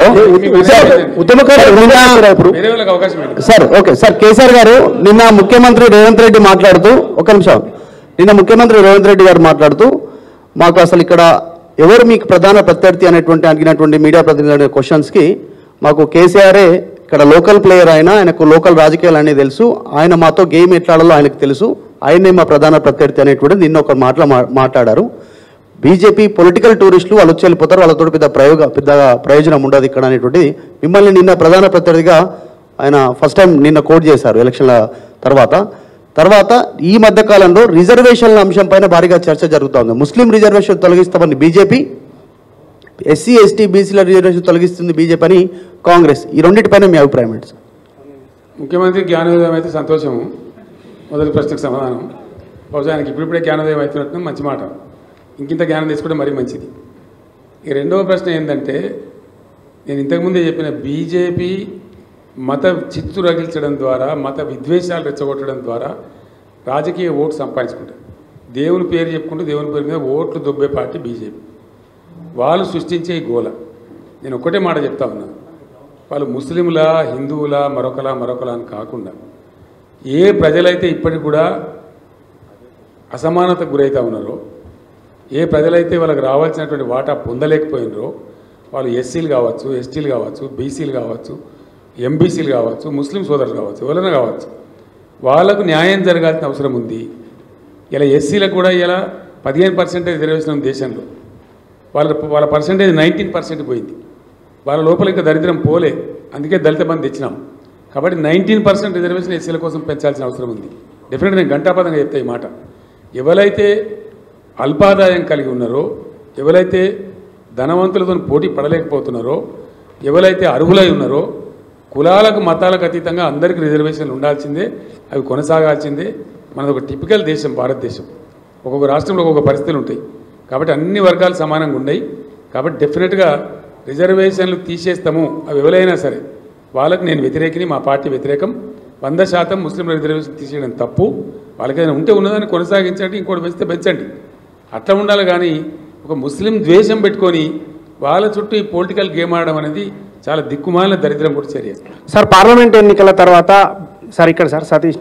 Sir okay sir KCR గారు నిన్న ముఖ్యమంత్రి రేవంత్ రెడ్డి మాట్లాడుతూ ఒక నిమిషం నిన్న ముఖ్యమంత్రి రేవంత్ రెడ్డి గారు మాట్లాడుతూ మాకు అసలు ఇక్కడ ఎవరు మీకు ప్రధాన ప్రత్యర్థి అనేటువంటి అడిగినటువంటి మీడియా ప్రతినిధుల క్వశ్చన్స్కి మాకు కేసీఆరే ఇక్కడ లోకల్ ప్లేయర్ అయినా ఆయనకు లోకల్ రాజకీయాలు అనేది తెలుసు ఆయన మాతో గేమ్ ఎట్లా ఆడాలో ఆయనకు తెలుసు ఆయనే మా ప్రధాన ప్రత్యర్థి అనేటువంటిది నిన్న ఒక మాట్లాడారు. బీజేపీ పొలిటికల్ టూరిస్టులు వాళ్ళు వచ్చి వెళ్ళిపోతారు, వాళ్ళతో పెద్ద ప్రయోజనం ఉండదు ఇక్కడ అనేటువంటిది మిమ్మల్ని నిన్న ప్రధాన ప్రత్యర్థిగా ఆయన ఫస్ట్ టైం నిన్న కోట్ చేశారు ఎలక్షన్ల తర్వాత ఈ మధ్య కాలంలో రిజర్వేషన్ల అంశం పైన భారీగా చర్చ జరుగుతోంది. ముస్లిం రిజర్వేషన్ తొలగిస్తామని బీజేపీ, ఎస్సీ ఎస్టీ బీసీల రిజర్వేషన్ తొలగిస్తుంది బీజేపీ అని కాంగ్రెస్. ఈ రెండింటిపైన మీ అభిప్రాయం ఏంటి సార్? ముఖ్యమంత్రి జ్ఞానోదయం అయితే సంతోషము. మొదటి ప్రశ్నకు సమాధానం. బహుశా ఆయనకి ఇప్పుడిప్పుడే జ్ఞానోదయం అవుతున్నట్టు మంచి మాట, ఇంకింత జ్ఞానం తీసుకోవడం మరీ మంచిది. ఈ రెండవ ప్రశ్న ఏంటంటే, నేను ఇంతకుముందే చెప్పిన బీజేపీ మత చిత్తు రగిల్చడం ద్వారా, మత విద్వేషాలు రెచ్చగొట్టడం ద్వారా రాజకీయ ఓటు సంపాదించుకుంటారు. దేవుని పేరు చెప్పుకుంటూ దేవుని పేరు మీద ఓట్లు దొబ్బే పార్టీ బీజేపీ. వాళ్ళు సృష్టించే గోల. నేను ఒక్కటే మాట చెప్తా ఉన్నాను, వాళ్ళు ముస్లింల, హిందువుల, మరొకలా అని కాకుండా ఏ ప్రజలైతే ఇప్పటికి కూడా అసమానతకు గురవుతూ ఉన్నారో, ఏ ప్రజలైతే వాళ్ళకి రావాల్సినటువంటి వాటా పొందలేకపోయినారో, వాళ్ళు ఎస్సీలు కావచ్చు, ఎస్టీలు కావచ్చు, బీసీలు కావచ్చు, ఎంబీసీలు కావచ్చు, ముస్లిం సోదరులు కావచ్చు, ఎవరైనా కావచ్చు, వాళ్ళకు న్యాయం జరగాల్సిన అవసరం ఉంది. ఇలా ఎస్సీలకు కూడా ఇలా 15% రిజర్వేషన్ ఉంది దేశంలో. వాళ్ళ పర్సంటేజ్ 19% పోయింది. వాళ్ళ లోపల ఇంకా దరిద్రం పోలే, అందుకే దళిత బంధు తెచ్చినాం. కాబట్టి 19% రిజర్వేషన్ ఎస్సీల కోసం పెంచాల్సిన అవసరం ఉంది. డెఫినెట్గా నేను ఘంటాపథంగా చెప్తా ఈ మాట. ఎవరైతే అల్పాదాయం కలిగి ఉన్నారో, ఎవరైతే ధనవంతులతో పోటీ పడలేకపోతున్నారో, ఎవరైతే అర్హులై ఉన్నారో, కులాలకు మతాలకు అతీతంగా అందరికీ రిజర్వేషన్లు ఉండాల్సిందే, అవి కొనసాగాల్సిందే. మనది ఒక టిపికల్ దేశం భారతదేశం. ఒక్కొక్క రాష్ట్రంలో ఒక్కొక్క పరిస్థితులు ఉంటాయి. కాబట్టి అన్ని వర్గాలు సమానంగా ఉన్నాయి. కాబట్టి డెఫినెట్గా రిజర్వేషన్లు తీసేస్తాము, అవి ఎవరైనా సరే వాళ్ళకి నేను వ్యతిరేకిని, మా పార్టీ వ్యతిరేకం. 100% ముస్లింల రిజర్వేషన్ తీసేయడం తప్పు. వాళ్ళకైనా ఉంటే ఉన్నదాన్ని కొనసాగించండి, ఇంకోటి పెంచితే పెంచండి, అట్లా ఉండాలి. కానీ ఒక ముస్లిం ద్వేషం పెట్టుకొని వాళ్ళ చుట్టూ ఈ పొలిటికల్ గేమ్ ఆడడం అనేది చాలా దిక్కుమాలిన దరిద్రం కూడా చర్య. సార్ పార్లమెంట్ ఎన్నికల తర్వాత సార్ ఇక్కడ సార్ సతీష్